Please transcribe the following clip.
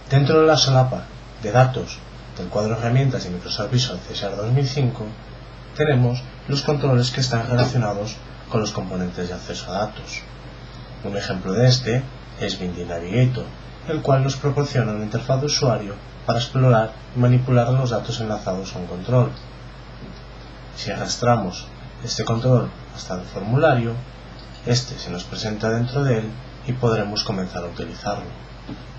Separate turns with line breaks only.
Dentro de la solapa de datos del cuadro de herramientas de Microsoft Visual CSR 2005 tenemos los controles que están relacionados con los componentes de acceso a datos. Un ejemplo de este es Binding Navigator, el cual nos proporciona una interfaz de usuario para explorar y manipular los datos enlazados a un control. Si arrastramos este control hasta el formulario, este se nos presenta dentro de él y podremos comenzar a utilizarlo.